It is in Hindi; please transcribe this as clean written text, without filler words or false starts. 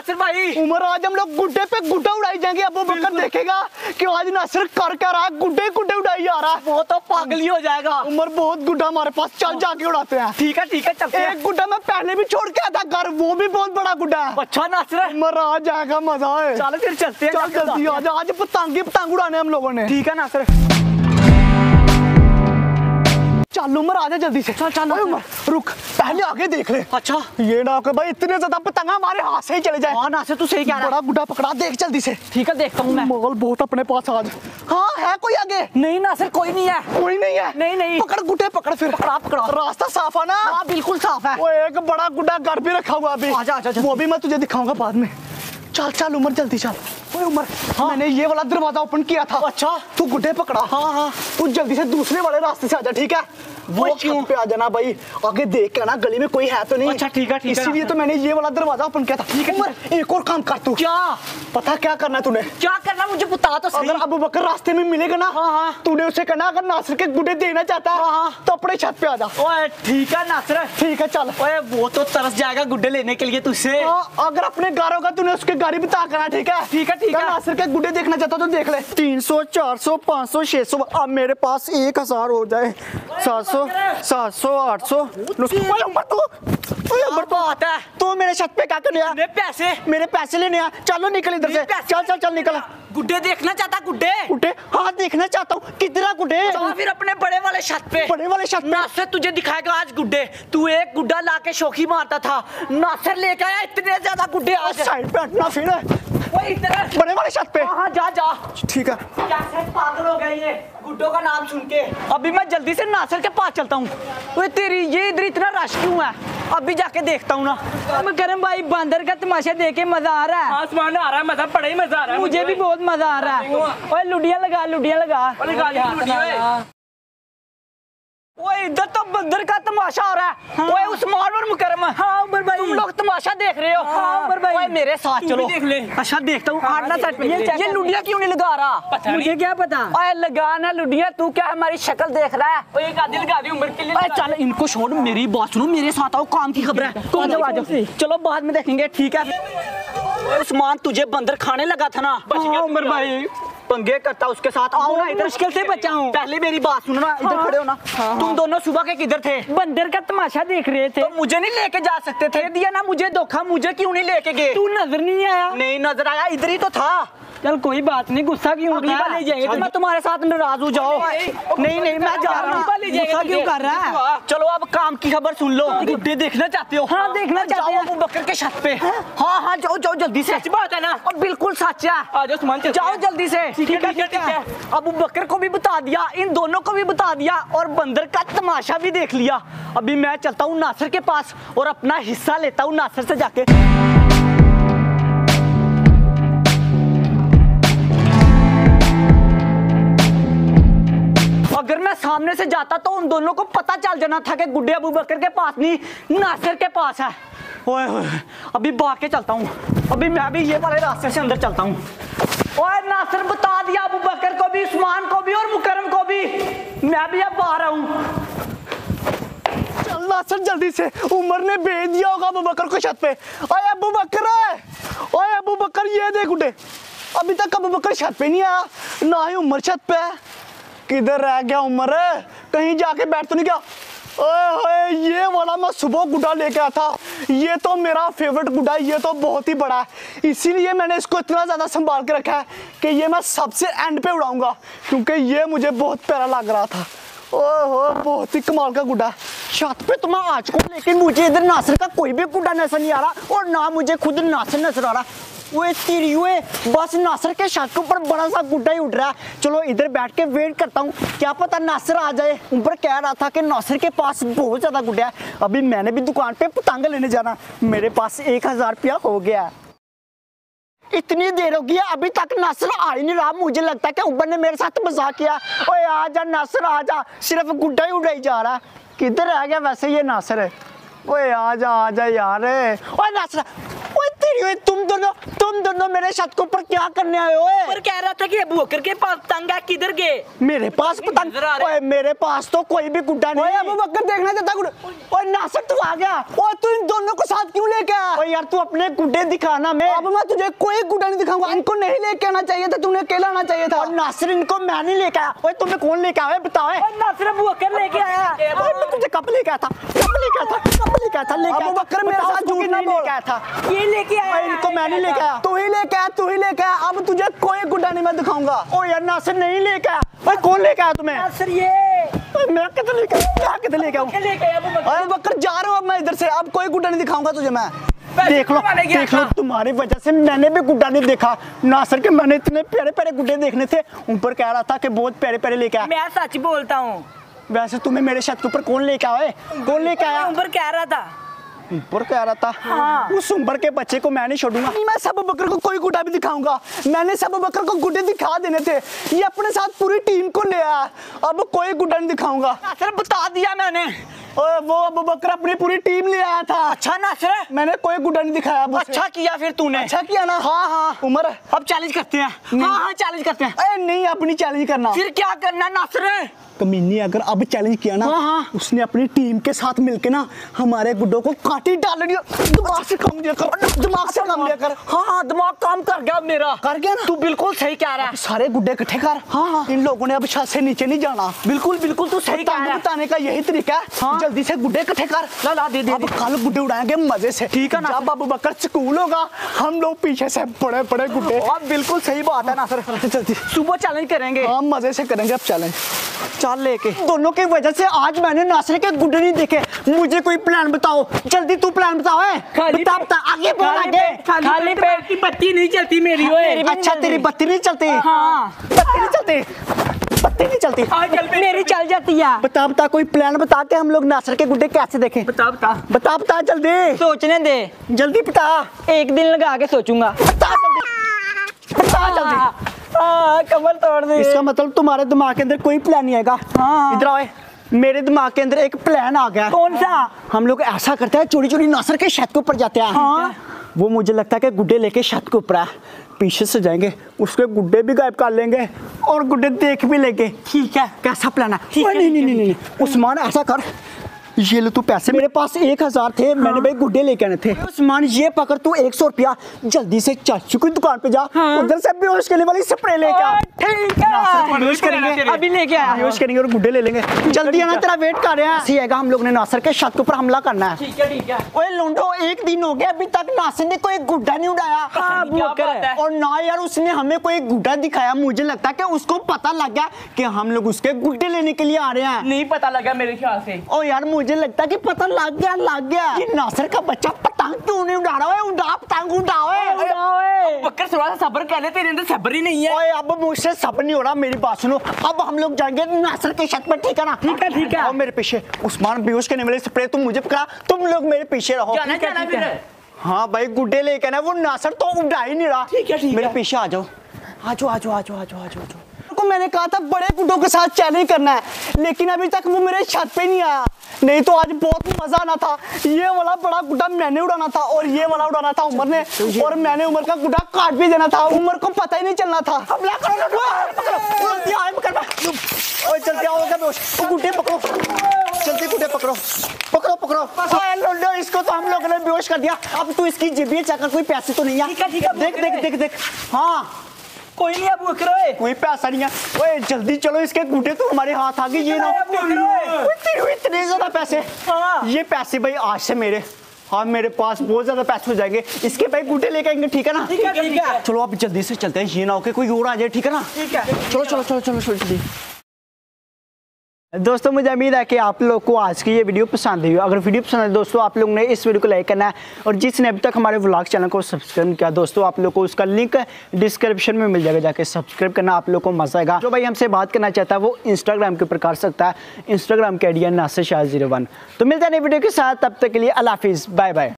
नासिर भाई। उमर आज हम लोग गुड्डे पे गुड्डा उड़ाई जाएंगे। अबू बकर देखेगा कि आज नासिर कर क्या रहा है, गुड्डे गुड्डे उड़ाई जा रहा है। वो तो पागल ही हो जाएगा। उमर बहुत गुड्डा हमारे पास, चल जाके उड़ाते हैं। ठीक है चलते हैं। एक गुड्डा मैं पहले भी छोड़ के आया था घर, वो भी बहुत बड़ा गुड्डा है। अच्छा नासिर, उमर आ जाएगा, मजा है। चलो फिर चलते हैं। चल जल्दी आ जा, आज पतंग उड़ाने हम लोगों ने। ठीक है नासिर, चल उमर आ जा जल्दी से। चल उमर रुक, पहले आगे देख ले। अच्छा ये ना कि भाई इतने ज्यादा पतंग हमारे हाथ से ही चले जाए। हाँ नासिर तू सही कह रहा है। बड़ा गुड्डा पकड़ा, देख जल्दी से। ठीक है देखता हूँ मैं। मोगल बहुत अपने पास आज। हाँ है कोई आगे? नहीं नासिर कोई नहीं है। कोई नहीं है? नहीं पकड़ गुड्डे, पकड़ फिर। पकड़ा। रास्ता साफ है ना? हाँ बिल्कुल साफ है। वो एक बड़ा गुड्डा घर भी रखा हुआ अभी। आजा वो भी मैं तुझे दिखाऊंगा बाद में। चल उमर जल्दी चल। ओए उमर, मैंने ये वाला दरवाजा ओपन किया था। अच्छा तू गुड्डे पकड़ा। हाँ तू जल्दी से दूसरे वाले रास्ते से आजा, ठीक है? वो क्यों पे आ जाना भाई, आगे देख के ना गली में कोई है तो नहीं। अच्छा ठीक है इसीलिए तो मैंने ये वाला दरवाजा ओपन किया था। ठीक है उमर, एक और काम कर तू। क्या? पता क्या करना है तूने? क्या करना मुझे बता तो सही। अगर अबू बकर रास्ते में मिलेगा ना, हाँ तूने उसे कहना अगर नासिर के गुड्डे देना चाहता है तो अपने छत पे आ जा। ओए ठीक है नासिर। ठीक है चल। ओए वो तो तरस जाएगा गुड्डे लेने के लिए तुझसे। अगर अपने घर होगा तूने उसके गाड़ी बता करना, ठीक है? ठीक है। नासिर के गुड्डे देखना चाहता तो देख ले। 300 400 500 600, अब मेरे पास 1000 हो जाए। 700 700 800। बात है तू मेरे छत पे क्या करने आया? पैसे, मेरे पैसे लेने आया। चलो निकल इधर से। चल निकल। गुड्डे देखना चाहता? गुड्डे हाँ देखना चाहता हूँ। कितना गुड्डे? चलो फिर अपने बड़े वाले छत पे। बड़े वाले छत पे नासिर तुझे दिखाएगा आज गुड्डे। तू एक गुड्डा लाके शौकी मारता था, नासिर लेके आया इतने ज्यादा गुड्डे आज। साइड पे हटना फिर। बड़े वाले छत पे। हाँ जा। ठीक है। कैसे पागल हो गए ये गुड्डों का नाम सुन के। अभी मैं जल्दी से नासिर के पास चलता हूँ। ओए तेरी ये इधर इतना रश क्यों है? अभी जाके देखता हूँ ना। करम भाई बंदर का तमाशा देख के मजा आ रहा है। आसमान आ रहा है, मजा बड़ा ही मजा आ रहा है। मुझे भी बहुत मजा आ रहा है। ओए लुडिया लगा। ओए इधर तो बंदर का तमाशा हो रहा है। ओए उस्मान और मुकरम। हाँ उमर भाई, तुम लोग तमाशा देख रहे हो? हाँ उमर भाई। ओए मेरे साथ चलो। देख ले। अच्छा देखता हूँ। आटना सेट पे। ये लुडिया क्यों नहीं लगा रहा? मुझे क्या पता। ओए लगाना लुडिया, तू क्या हमारी शक्ल देख रहा है? ओए एक आधी लगा दी उम्र के लिए। ओए चल इनको छोड़, मेरी बात सुनो, मेरे साथ आओ, काम की खबर है। तुम आ जाओ। चलो बाद में देखेंगे, ठीक है? उस्मान तुझे बंदर खाने लगा था ना? उमर भाई पंगे करता उसके साथ। आओ ना इधर, मुश्किल से बचा हूँ। पहले मेरी बात सुनो ना, इधर खड़े हो ना। तुम दोनों सुबह के किधर थे? बंदर का तमाशा देख रहे थे। तो मुझे नहीं लेके जा सकते थे? दिया ना मुझे धोखा, मुझे क्यों नहीं लेके गए? तू नजर नहीं आया? नहीं नजर आया, इधर ही तो था। चल कोई बात नहीं, गुस्सा क्यों अगली बार ले जाएंगे। तो मैं तुम्हारे साथ नाराज हो जाओ। नहीं मैं जा रहा हूँ। गुस्सा क्यों कर रहा है? चलो अब काम की खबर सुन लो। गुड्डे देखना चाहते हो? हाँ देखना चाहते हैं। अबू बकर के छत पे। हाँ जाओ जल्दी से। सच बात है ना? और बिल्कुल सच है। जाओ जल्दी से। ठीक है। अबू बकर को भी बता दिया, इन दोनों को भी बता दिया, और बंदर का तमाशा भी देख लिया। अभी मैं चलता हूँ नासिर के पास और अपना हिस्सा लेता हूँ नासिर से जाके। अगर मैं सामने से जाता तो उन दोनों को पता चल जाना था कि गुड्डे अबू बकर के पास नहीं, नासिर के पास है। ओए अभी भाग के चलता हूँ। अभी मैं भी ये वाले रास्ते से अंदर चलता हूँ। ओए नासिर बता दिया अबू बकर को भी, उस्मान को भी और मुकरम को भी, मैं भी अब बाहर आऊँ। चल नासिर जल्दी से, उमर ने भेज दिया होगा अबू बकर को छत पे। ओए अबू बकर, ओए अबू बकर ये देख गुड्डे। अभी तक अबू बकर छत पे नहीं आया, ना ही उमर छत पे है। किधर रह गया उमर? कहीं जाके बैठ तो नहीं गया? ओए ये वाला मैं सुबह गुड्डा लेके आया था, ये तो मेरा फेवरेट गुड्डा है, ये तो बहुत ही बड़ा है, इसीलिए मैंने इसको इतना ज़्यादा संभाल के रखा है कि ये मैं सबसे एंड पे उड़ाऊंगा, क्योंकि ये मुझे बहुत प्यारा लग रहा था। ओहो बहुत ही कमाल का गुड्डा। छत पे तो मैं आ चुका हूं, लेकिन मुझे इधर नासिर का कोई भी गुड्डा नजर नहीं आ रहा और ना मुझे खुद नासिर नजर आ रहा। वो तेरी बस नासिर के छत के ऊपर बड़ा सा गुड्डा ही उड़ रहा है। चलो इधर बैठ के वेट करता हूँ, क्या पता नासिर आ जाए। ऊपर कह रहा था कि नासिर के पास बहुत ज्यादा गुड्डा है। अभी मैंने भी दुकान पे पतंग लेने जाना, मेरे पास 1000 रुपया हो गया। इतनी देर हो गई अभी तक नासिर आ ही नहीं रहा। मुझे लगता है कि उबर ने मेरे साथ मजाक किया। ओए आजा नासिर आजा, सिर्फ गुड्डा ही उड़ाई जा रहा है। किधर रह गया वैसे ये नासिर? ओए आजा आजा यार। ओए नासिर, ओए रही हो? तुम दोनों मेरे छत के ऊपर क्या करने आए हो? पर कह रहा था कि अबू बकर के पास पतंग है, किधर गए? मेरे पास पतंग? नजर आ रहे। ओए मेरे पास तो कोई भी गुड्डा नहीं। ओए अबू बकर देखना चाहता गुड्डे। ओए नासिर तू आ गया? ओए तू इन दोनों को साथ क्यों लेके आया? ओए यार तू अपने गुड्डे दिखाना। अब मैं तुझे कोई गुड्डा नहीं दिखाऊंगा। इनको नहीं लेके आना चाहिए था, तूने अकेला आना चाहिए था। और नासिर इनको मैं नहीं लेके आया। ओए तुम्हें कौन लेके आया बताओ? नासिर अबू बकर लेके आया। ओए मैं तुझे कब लेके आया था? अबू बकर मेरे साथ झूठ ना बोल। लेके आया था। ये लेके आया। इनको मैं नहीं लेके आया। तू ही लेके आया। अब तुझे कोई गुड्डा नहीं मैं दिखाऊंगा। ओ यार नासिर नहीं लेके आया। ओए कौन लेके आया तुम्हें? नासिर ये मैं किधर लेके आया? लेके आया अबू बकर। अबू बकर जा रहा हूँ अब मैं इधर से। अब कोई गुड्डा नहीं दिखाऊंगा तुझे मैं। देख लो तुम्हारी वजह से मैंने भी गुड्डा नहीं देखा। नासिर के मैंने इतने प्यारे प्यारे गुड्डे देखने थे, ऊपर कह रहा था कि बहुत प्यारे प्यारे लेके आया। मैं सच बोलता हूँ। वैसे तुम्हें मेरे छत के ऊपर कौन लेके आया? कौन लेके आया? ऊपर कह रहा था। ऊपर कह रहा था? हाँ। उस उम्र के बच्चे को मैं नहीं छोड़ूंगा। नहीं, मैं सब बकर को कोई गुड्डा भी दिखाऊंगा। मैंने सब बकर को गुड्डे दिखा देने थे। ये अपने साथ पूरी टीम को ले आया। अब कोई गुड्डा नहीं दिखाऊंगा। नासिर बता दिया मैंने। ओए वो अबू बकर अपनी पूरी टीम ले आया था। अच्छा नासिर, मैंने कोई गुड्डा नहीं दिखाया। अब उसे। अच्छा किया फिर तूने। अच्छा किया ना। हाँ उमर अब चैलेंज करते हैं। हाँ चैलेंज करते हैं। अरे नहीं, अपनी चैलेंज करना। फिर क्या करना है नासिर? कमीनी अगर अब चैलेंज किया ना, हाँ। उसने अपनी टीम के साथ मिलके ना हमारे गुड्डों को काटी डाल दिया। दिमाग से काम लिया कर, दिमाग से काम लिया कर। हाँ दिमाग काम कर गया मेरा। कर गया ना? तू बिल्कुल सही कह रहा है। सारे गुड्डे इकट्ठे कर। हाँ। इन लोगों ने अब छत से नीचे नहीं जाना। बिल्कुल तू सही कह रहा है। बताने का यही तरीका है। हाँ। जल्दी से गुड्डे इकट्ठे कर। ला दे अब कल गुड्डे उड़ाएंगे मजे से। ठीक है ना? जब अबू बकर स्कूल होगा हम लोग पीछे से बड़े बड़े गुड्डे। अब बिल्कुल सही बात है नासिर। जल्दी सुबह चैलेंज करेंगे। हाँ मजे से करेंगे अब चैलेंज। चल लेके दोनों की वजह से आज मैंने नासिर के गुड्डे नहीं देखे। मुझे कोई प्लान बताओ, जल्दी तू प्लान बताओ। बता आगे बोल आगे। खाली पेट की बत्ती नहीं चलती मेरी। ओए अच्छा तेरी बत्ती नहीं चलती? हाँ। बत्ती नहीं चलती? बत्ती नहीं चलती? मेरी चल जाती है। बता कोई प्लान बता के हम लोग नासिर के गुड्डे कैसे देखें। बता जल्दी। सोचने दे, जल्दी बता। एक दिन लगा के सोचूंगा। बता जल्दी। कमर तोड़ दी। इसका मतलब तुम्हारे दिमाग के अंदर कोई प्लान नहीं आएगा। हाँ। इधर आओ। मेरे दिमाग के अंदर एक प्लान आ गया। कौन सा? हम लोग ऐसा करते हैं, चोरी चोरी नासिर के छत के ऊपर जाते हैं। हाँ। वो मुझे लगता है कि गुड्डे लेके छत के ऊपर है, पीछे से जाएंगे, उसके गुड्डे भी गायब कर लेंगे और गुड्डे देख भी लेंगे। ठीक है, कैसा प्लान है? नहीं उस्मान ऐसा कर, ये लो तू पैसे, मेरे पास 1000 थे। मैंने भाई गुड्डे लेके आने थे। उस्मान ये पकड़ तू 100 रुपया, जल्दी से चाचू की दुकान पे जा। उधर से बेहोश करने वाली स्प्रे लेके आ। ठीक है, बेहोश करेंगे, अभी लेके आया। बेहोश करेंगे और गुड्डे ले लेंगे। जल्दी आना, तेरा वेट कर रहे हैं। सही है, हम लोग ने नासिर के छत के ऊपर हमला करना है। ठीक है। ओए लूंडो, एक दिन हो गया अभी तक नासिर ने कोई गुड्डा नहीं उड़ाया। और ना यार उसने हमें कोई गुड्डा दिखाया। मुझे लगता है कि उसको पता लग गया कि हम लोग उसके गुड्डे लेने के लिए आ रहे हैं। नहीं पता लगा मेरे ख्याल से। ओ यार मुझे लगता है कि पता लग गया। ये नासिर का बच्चा पतंग क्यों नहीं उड़ा रहा है? उड़ा पतंग उड़ाओ। बकर थोड़ा सा सब्र कर ले, तेरे अंदर सब्र ही नहीं है। ओए अब मुझसे सब्र नहीं हो रहा, मेरी बात सुनो। अब हम लोग जाएंगे नासिर के छत पर, ठीक है ना? ठीक है। आओ मेरे पीछे। उस्मान बेहोश करने वाले स्प्रे तुम मुझे पकड़ा, तुम लोग मेरे पीछे रहो। जाना फिर। हाँ भाई गुड्डे लेके ना, वो नासिर तो उड़ा ही नहीं रहा। ठीक है। मेरे पीछे आ जाओ। को मैंने कहा था बड़े गुड्डों के साथ चैलेंज करना है, लेकिन अभी तक वो मेरे छत पे नहीं आया। नहीं तो आज बहुत मजा आना था। ये वाला बड़ा गुड्डा मैंने उड़ाना था और ये वाला उड़ाना था उमर ने, और मैंने उमर का गुड्डा काट भी देना था। उमर को पता ही नहीं चलना था। हमला करो, जल्दी आओ, ओए जल्दी आओ, गुड्डे पकड़ो, जल्दी गुड्डे पकड़ो। इसको तो हम लोगों ने बेहोश कर दिया। अब तू इसकी जेबी चेक, कोई पैसे तो नहीं है? ठीक है। देख। हाँ कोई नहीं अबू बकर, कोई पैसा नहीं है। ओए जल्दी चलो, इसके गुड्डे तो हमारे हाथ आ गए। ये ना इतने ज्यादा पैसे। ये पैसे भाई आज से मेरे, हाँ मेरे पास बहुत ज्यादा पैसे हो जाएंगे। इसके भाई गुड्डे लेके आएंगे, ठीक है ना? ठीक है। चलो अब जल्दी से चलते हैं, ये ना हो के कोई और आ जाए, ठीक है ना? ठीक है। चलो जल्दी। दोस्तों मुझे उम्मीद है कि आप लोग को आज की ये वीडियो पसंद आई हो। अगर वीडियो पसंद है दोस्तों, आप लोग ने इस वीडियो को लाइक करना है, और जिसने अभी तक हमारे व्लॉग चैनल को सब्सक्राइब किया दोस्तों, आप लोग को उसका लिंक डिस्क्रिप्शन में मिल जाएगा, जाके सब्सक्राइब करना, आप लोग को मजा आएगा। जो भाई हमसे बात करना चाहता है वो इंस्टाग्राम के ऊपर कर सकता है। इंस्टाग्राम के आईडी है नासिर शाह 01। तो मिलते हैं नई वीडियो के साथ, तब तक के लिए अल्लाह हाफिज़, बाय बाय।